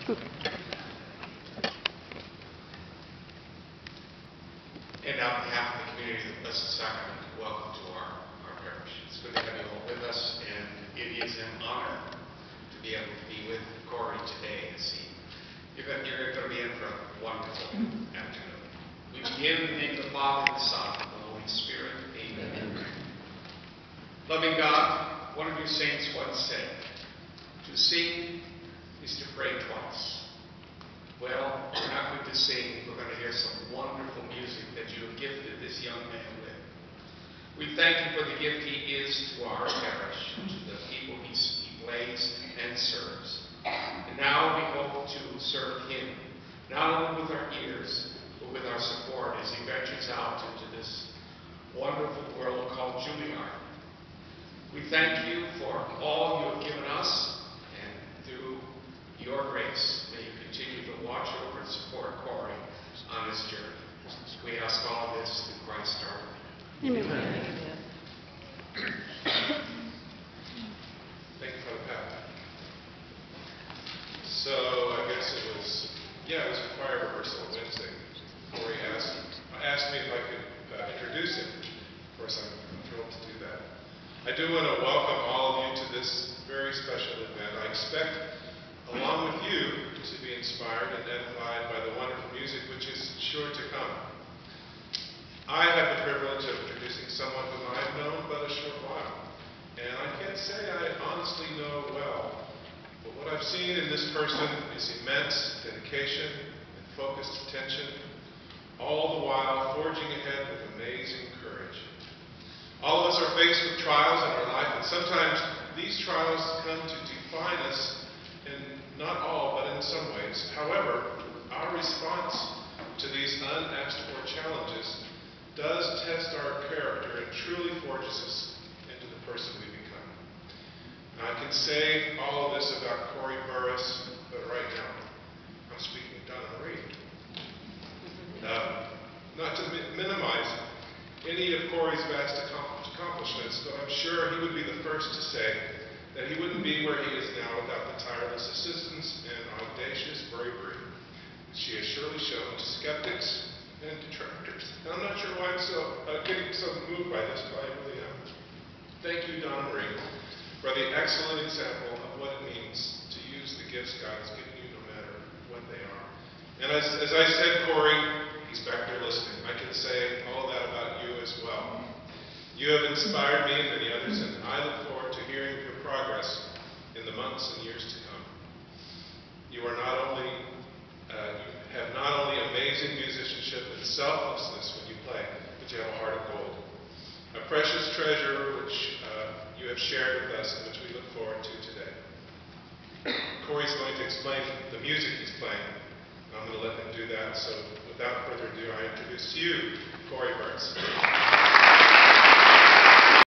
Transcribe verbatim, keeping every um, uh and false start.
And on behalf of the community of the Blessed Sacrament, welcome to our, our parish. It's good to have you all with us, and it is an honor to be able to be with Corey today and see. You're going, you're going to be in for a wonderful afternoon. We begin in the name of the Father, and the Son, and the Holy Spirit. Amen. Amen. Loving God, one of your saints once said, to sing is to pray twice. Well, we're not going to sing. We're going to hear some wonderful music that you have gifted this young man with. We thank you for the gift he is to our parish, to the people he, he plays and serves. And now we hope to serve him, not only with our ears, but with our support as he ventures out into this wonderful world called Juilliard. We thank you for all you have given us, and through your grace, may you continue to watch over and support Corey on his journey. We ask all of this through Christ our Lord. Amen. Amen. Thank you, Father Pat. So I guess it was, yeah, it was a choir rehearsal Wednesday. Corey asked, asked me if I could uh, introduce him. Of course, I'm, I'm thrilled to do that. I do want to welcome all of you to this very special event. I expect, along with you, to be inspired and edified by the wonderful music which is sure to come. I have the privilege of introducing someone whom I've known but a short while, and I can't say I honestly know well, but what I've seen in this person is immense dedication and focused attention, all the while forging ahead with amazing courage. All of us are faced with trials in our life, and sometimes these trials come to define us, and not all, but in some ways. However, our response to these unasked for challenges does test our character and truly forges us into the person we become. Now, I can say all of this about Corey Burris, but right now I'm speaking of Donna Marie. Uh, not to mi minimize any of Corey's vast accomplishments, but I'm sure he would be the first to say that he wouldn't be where he is now without the tireless assistance and audacious bravery that she has surely shown to skeptics and detractors. And I'm not sure why I'm so uh, getting so moved by this, but I really am. Thank you, Donna Marie, for the excellent example of what it means to use the gifts God has given you, no matter what they are. And as, as I said, Corey, he's back there listening. I can say all of that about you as well. You have inspired me and many others, and I look forward to hearing your progress in the months and years to come. You are not only, uh, you have not only amazing musicianship and selflessness when you play, but you have a heart of gold. A precious treasure which uh, you have shared with us and which we look forward to today. Corey's going to explain the music he's playing. I'm going to let him do that, so without further ado, I introduce to you, Corey Burris.